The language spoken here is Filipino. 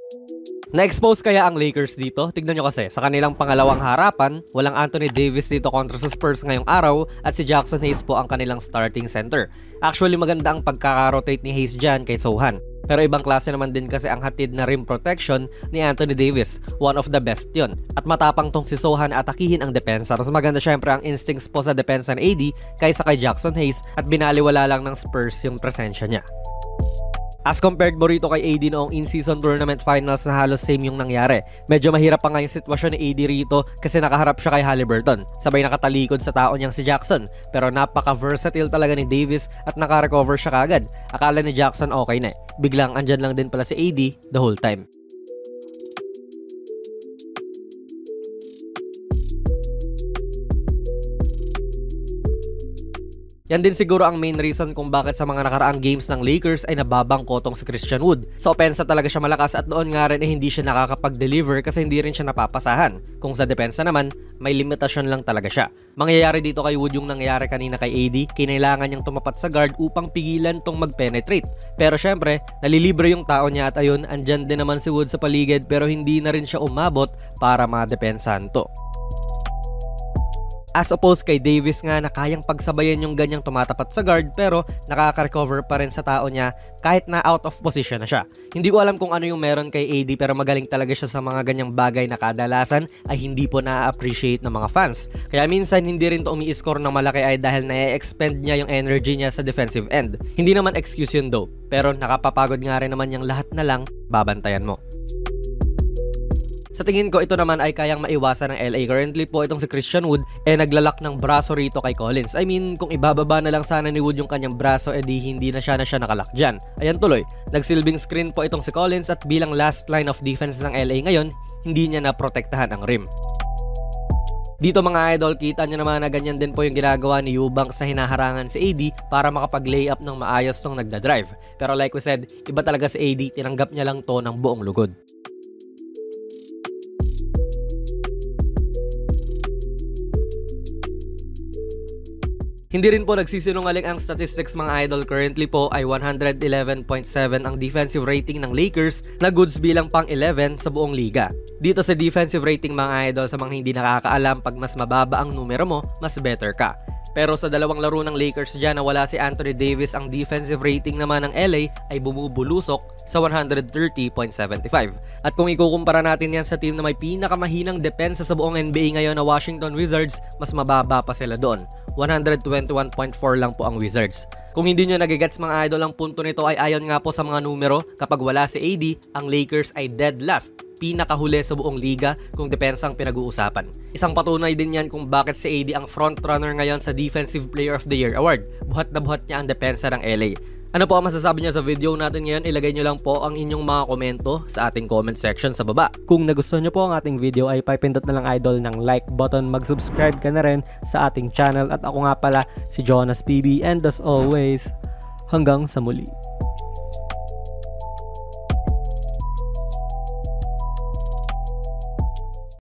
Na-expose kaya ang Lakers dito? Tignan nyo kasi, sa kanilang pangalawang harapan, walang Anthony Davis dito kontra sa Spurs ngayong araw at si Jackson Hayes po ang kanilang starting center. Actually maganda ang pagkaka-rotate ni Hayes dyan kay Sochan. Pero ibang klase naman din kasi ang hatid na rim protection ni Anthony Davis. One of the best yon. At matapang tong si Sochan atakihin ang depensa. Mas maganda syempre ang instincts po sa depensa ni AD kaysa kay Jackson Hayes at binaliwala lang ng Spurs yung presensya niya. As compared mo rito kay AD noong in-season tournament finals na halos same yung nangyari. Medyo mahirap pa nga yung sitwasyon ni AD rito kasi nakaharap siya kay Haliburton. Sabay nakatalikod sa tao niyang si Jackson. Pero napaka-versatile talaga ni Davis at naka-recover siya kagad. Akala ni Jackson okay na. Biglang andyan lang din pala si AD the whole time. Yan din siguro ang main reason kung bakit sa mga nakaraang games ng Lakers ay nababangko tong si Christian Wood. Sa opensa talaga siya malakas at doon nga rin hindi siya nakakapag-deliver kasi hindi rin siya napapasahan. Kung sa depensa naman, may limitasyon lang talaga siya. Mangyayari dito kay Wood yung nangyari kanina kay AD, kailangan niyang tumapat sa guard upang pigilan tong mag-penetrate. Pero syempre, nalilibre yung tao niya at ayun, andyan din naman si Wood sa paligid pero hindi na rin siya umabot para madepensahan to. As opposed kay Davis nga na kayang pagsabayan yung ganyang tumatapat sa guard pero nakaka-recover pa rin sa tao niya kahit na out of position na siya. Hindi ko alam kung ano yung meron kay AD pero magaling talaga siya sa mga ganyang bagay na kadalasan ay hindi po na-appreciate ng mga fans. Kaya minsan hindi rin to umi-score ng malaki ay dahil na-expend niya yung energy niya sa defensive end. Hindi naman excuse yun though, pero nakapapagod nga rin naman yung lahat na lang babantayan mo. Sa tingin ko ito naman ay kayang maiwasan ng LA. Currently po itong si Christian Wood naglalak ng braso rito kay Collins. I mean kung ibababa na lang sana ni Wood yung kanyang braso hindi na siya nakalak dyan. Ayan tuloy, nagsilbing screen po itong si Collins at bilang last line of defense ng LA ngayon, hindi niya na protektahan ang rim. Dito mga idol, kita nyo naman na ganyan din po yung ginagawa ni Eubanks sa hinaharangan si AD para makapag-layup ng maayos tong nagdadrive. Pero like we said, iba talaga si AD, tinanggap niya lang to ng buong lugod. Hindi rin po nagsisinungaling ang statistics mga idol. Currently po ay 111.7 ang defensive rating ng Lakers na goods bilang pang-11 sa buong liga. Dito sa defensive rating mga idol, sa mga hindi nakakaalam, pag mas mababa ang numero mo, mas better ka. Pero sa dalawang laro ng Lakers dyan na wala si Anthony Davis, ang defensive rating naman ng LA ay bumubulusok sa 130.75. At kung ikukumpara natin yan sa team na may pinakamahinang depensa sa buong NBA ngayon na Washington Wizards, mas mababa pa sila doon. 121.4 lang po ang Wizards. Kung hindi nyo nagigets mga idol, ang punto nito ay ayon nga po sa mga numero. Kapag wala si AD, ang Lakers ay dead last, pinakahuli sa buong liga kung depensa ang pinag-uusapan. Isang patunay din yan kung bakit si AD ang frontrunner ngayon sa Defensive Player of the Year award. Buhat na buhat niya ang depensa ng LA. Ano po ang masasabi niyo sa video natin ngayon? Ilagay niyo lang po ang inyong mga komento sa ating comment section sa baba. Kung nagustuhan niyo po ang ating video ay pipindot na lang idol ng like button, mag-subscribe ka na rin sa ating channel at ako nga pala si Jonas PB and as always, hanggang sa muli.